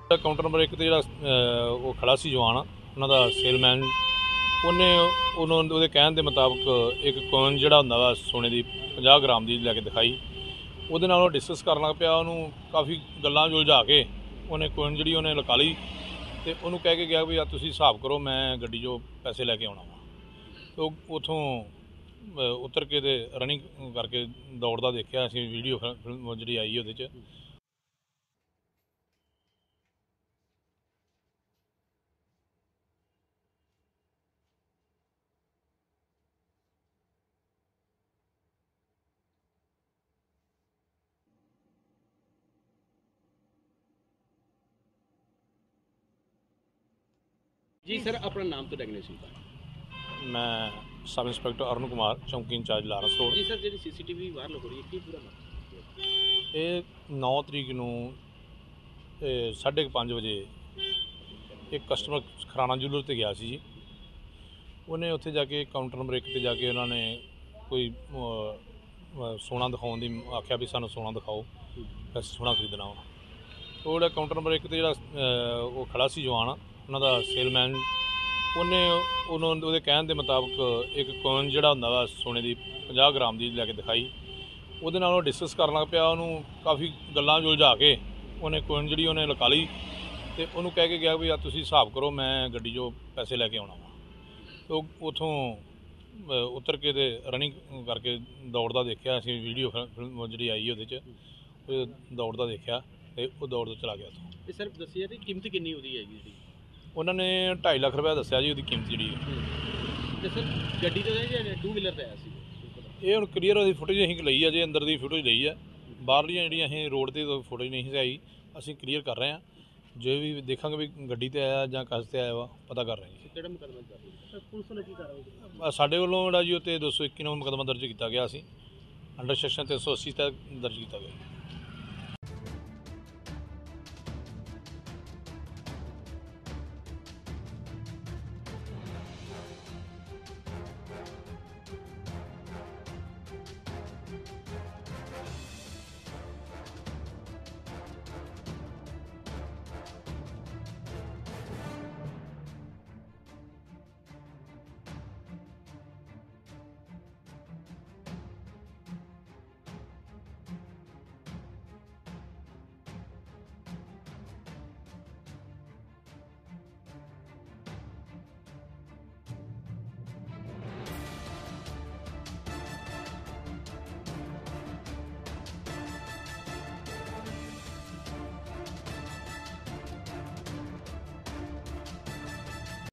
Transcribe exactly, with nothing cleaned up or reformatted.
Counter number एक ते जिहड़ा वो खड़ा सी जवान उन्हां दा सेलमैन उन्हें उन्होंने उहदे कहण दे मुताबक एक कॉइन जिहड़ा हुंदा वा सोने दी पचास ग्राम दी लैके दिखाई। उहदे नाल डिस्कस करन लग पिया, उहनूं काफ़ी गल्लां उलझा के उन्हें कॉइन जिहड़ी उन्हें लका लई ते उहनूं कह के गया भी यार तुसीं हिसाब करो, मैं गड्डी चों पैसे लैके आउणा वा। तो उत्थों उतर के ते रनिंग करके दौड़दा देखिया असीं, वीडियो फिल्म जिहड़ी आई उहदे च। जी सर, अपना नाम तो डेगनेशन का। मैं सब इंस्पैक्टर अरुण कुमार, चौंकी इंचार्ज लारस रोड। जी सर, जी सीसीटीवी बाहर लग रही है की पूरा नाम ये नौ तरीक नूं साढ़े पाँच बजे एक कस्टमर खराना जूलर ते गया सी जी। उन्हें उत्थे जाके काउंटर नंबर एक ते जाके उन्होंने कोई सोना दिखाउण दी आख्या भी सानूं सोना दिखाओ, असीं सोना खरीदना वा। तो जिहड़ा काउंटर नंबर एक ते जिहड़ा वो खड़ा सी जवान उन्हां दा सेलमैन उन्हें उन्होंने उहदे कहण दे मुताबक एक कॉइन जिहड़ा हुंदा वा सोने दी पचास ग्राम दी लैके दिखाई। उहदे नाल डिस्कस करन लग पिया, उहनूं काफ़ी गल्लां उलझा के उन्हें कॉइन जिहड़ी उन्हें लका लई ते उहनूं कह के गया भी यार तुसीं हिसाब करो, मैं गड्डी चों पैसे लैके आउणा वा। तो उत्थों उतर के ते रनिंग करके दौड़दा देखिया असीं, वीडियो फिल्म जिहड़ी आई उहदे च दौड़दा देखिया ते ओह दौड़दा चला गया उत्थों। ये सर दस्सिया जी कीमत किन्नी होदी है जी? उन्होंने ढाई लख रुपया दस्सिया जी, ਉਹਦੀ कीमत जी। ਤੇ ਸਰ ਗੱਡੀ ਤੇ ਜਾਂ टू व्हीलर ਤੇ ਆਇਆ ਸੀ? ਇਹ ਹੁਣ ਕਲੀਅਰ ਉਹਦੀ ਫੁਟੇਜ ਅਸੀਂ ਲਈ ਆ, ਜੇ ਅੰਦਰ ਦੀ ਫੁਟੇਜ ਲਈ ਆ, ਬਾਹਰਲੀਆਂ ਜਿਹੜੀਆਂ ਅਸੀਂ ਰੋਡ ਤੇ ਫੁਟੇਜ ਨਹੀਂ ਸੀ ਆਈ, ਅਸੀਂ ਕਲੀਅਰ ਕਰ ਰਹੇ ਹਾਂ। ਜੋ ਵੀ ਦੇਖਾਂਗੇ ਵੀ ਗੱਡੀ ਤੇ ਆਇਆ ਜਾਂ ਕਸ ਤੇ ਆਇਆ ਵਾ, ਪਤਾ ਕਰ ਰਹੇ ਜੀ। ਕਿਹੜਾ ਮੁਕੱਦਮਾ ਕਰ ਰਹੀ ਹੈ ਪੁਲਿਸ ਨੇ, ਕੀ ਕਾਰਵਾਈ? ਸਾਡੇ ਵੱਲੋਂ ਜਿਹੜਾ ਜੀ ਉੱਤੇ ਦੋ ਸੌ ਇੱਕੀ ਨੰਬਰ ਮੁਕੱਦਮਾ ਦਰਜ ਕੀਤਾ ਗਿਆ ਸੀ, ਅੰਡਰ ਸੈਕਸ਼ਨ ਤਿੰਨ ਸੌ ਅੱਸੀ ਤਹਿਤ ਦਰਜ ਕੀਤਾ ਗਿਆ।